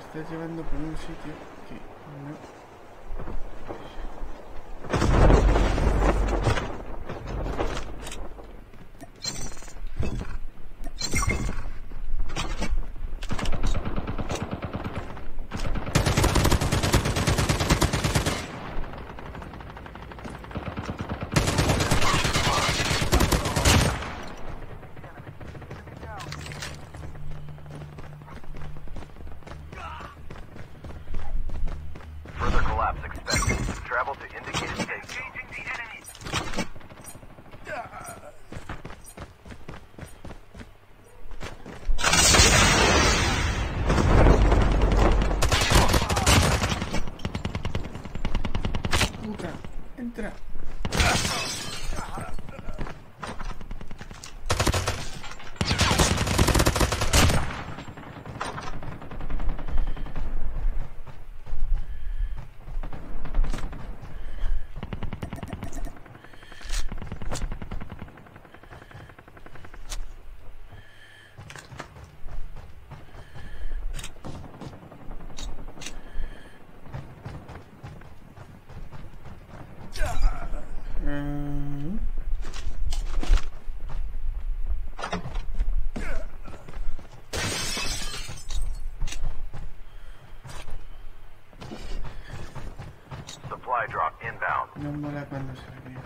estás llevando por un sitio que no... Entra. Supply drop inbound. No mola cuando se olvida.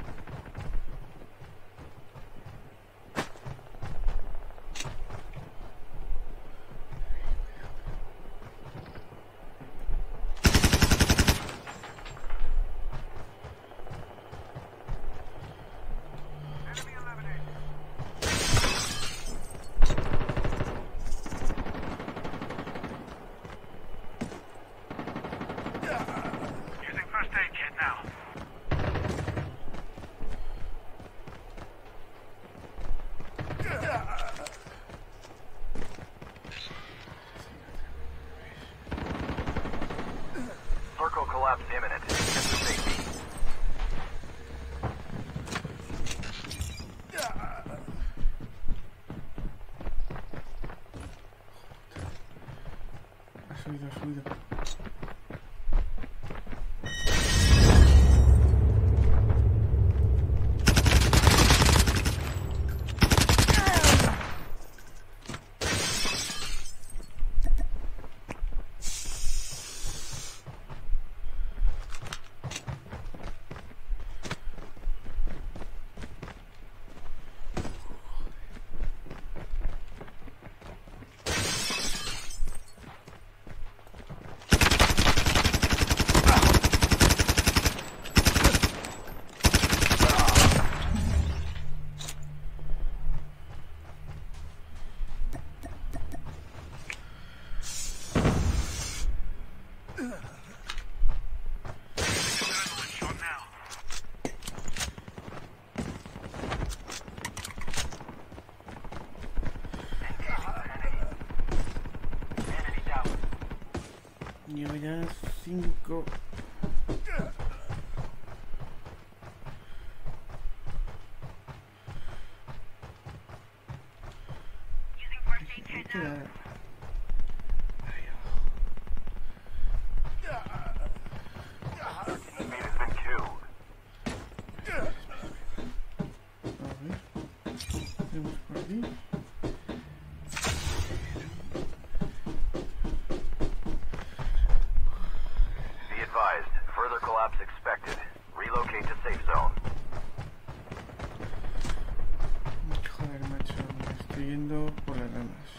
Circle collapse imminent. Get to safety. Ha subido. Llevo ya 5. Further collapse expected. Relocate to safe zone. Joder, macho, me estoy yendo por las ramas.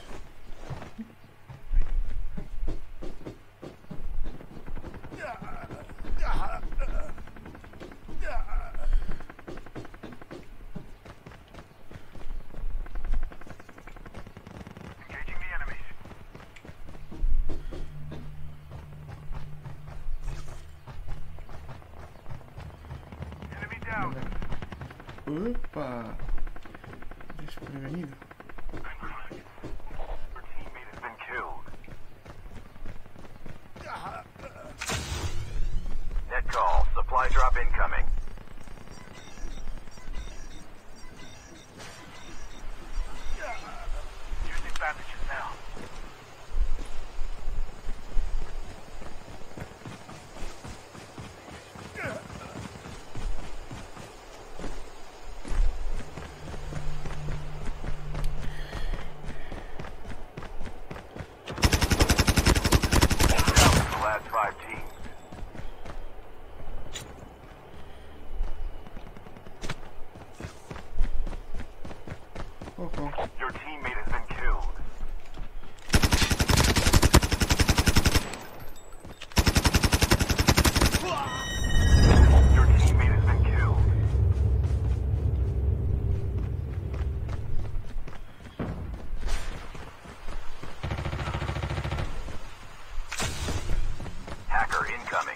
Upa, desprevenido. Net call. Supply drop incoming. Using bandages now. Ojo. Your teammate has been killed. Your teammate has been killed. Hacker incoming.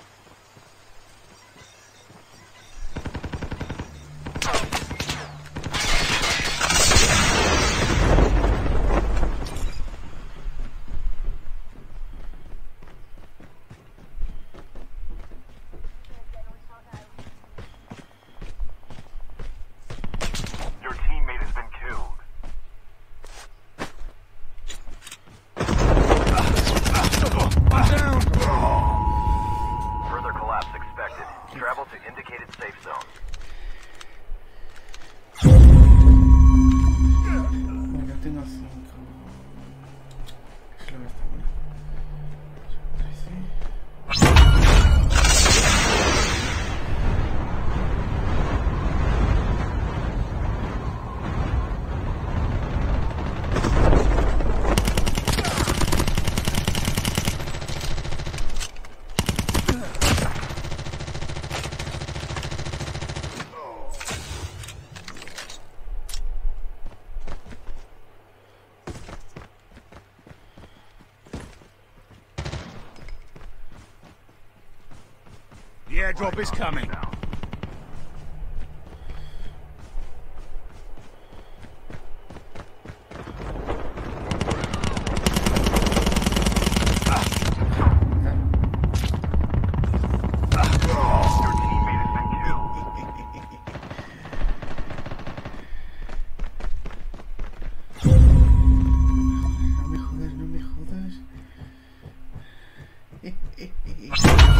Your teammate has been killed. Further collapse expected. Travel to indicated safe zone. Bueno, tengo 5. Es lo que está bueno. The airdrop is coming. Your teammate has been killed. No me jodas, no me jodas. Get to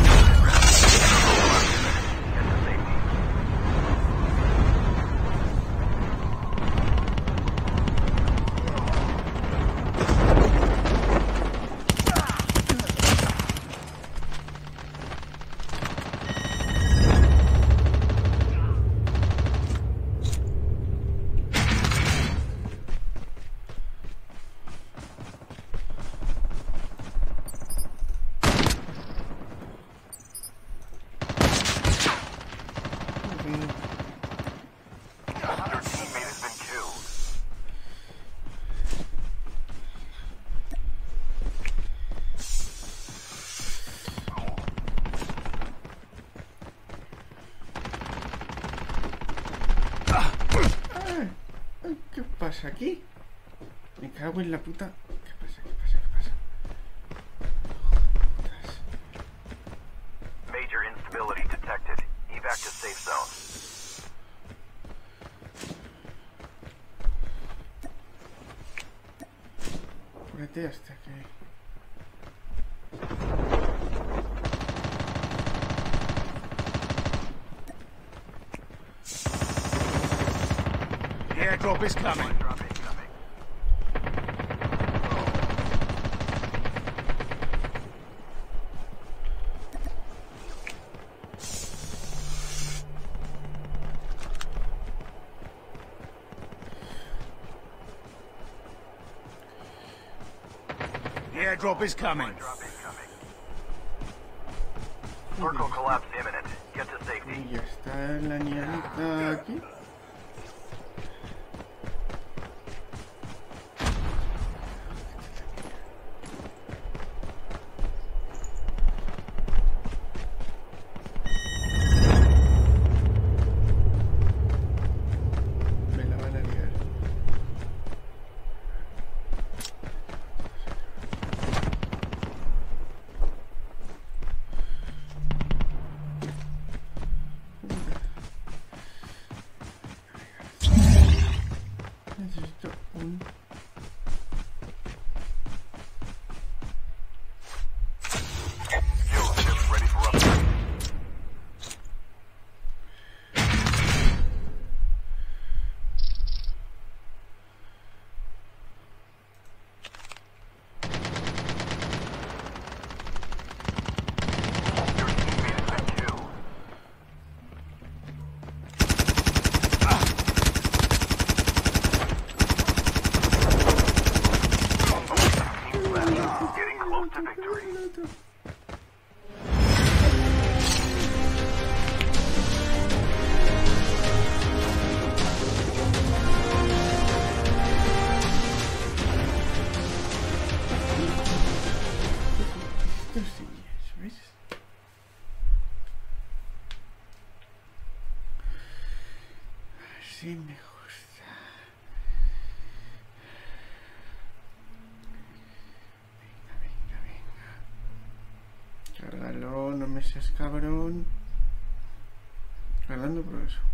safety. Your teammate has been killed. ¿Qué pasa aquí? Me cago en la puta. ¿Qué pasa? ¿Qué pasa? ¿Qué pasa? Jodas. Major instability detected. Evac to safe zone. Apúrate hasta que... The airdrop is coming. Drop incoming. The airdrop is coming. Drop incoming. Circle collapse imminent. Get to safety. Y ya está la niñita aquí. Me la van a liar. Así me gusta. Venga, venga, venga. Cárgalo, no me seas cabrón. Cargando progreso.